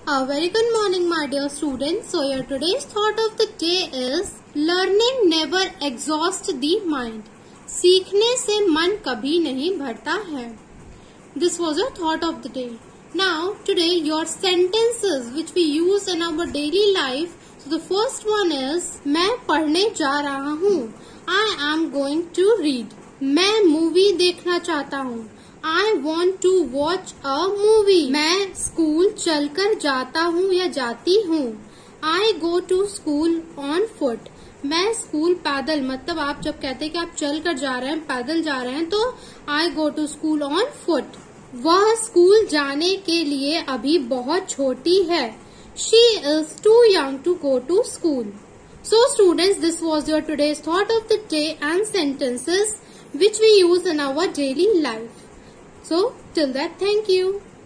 A very good morning, my dear students. So your today's thought of the day is learning never exhausts the mind. सीखने से मन कभी नहीं भरता है. This was a thought of the day. Now today your sentences which we use in our daily life. So the first one is मैं पढ़ने जा रहा हूँ. I am going to read. मैं मूवी देखना चाहता हूँ. I want to watch a movie. मैं स्कूल चलकर जाता हूँ या जाती हूँ. I go to school on foot. मैं स्कूल पैदल, मतलब आप जब कहते हैं कि आप चल कर जा रहे हैं, पैदल जा रहे हैं, तो I go to school on foot. वह स्कूल जाने के लिए अभी बहुत छोटी है. She is too young to go to school. So students, this was your today's thought of the day and sentences which we use in our daily life. So till that, thank you.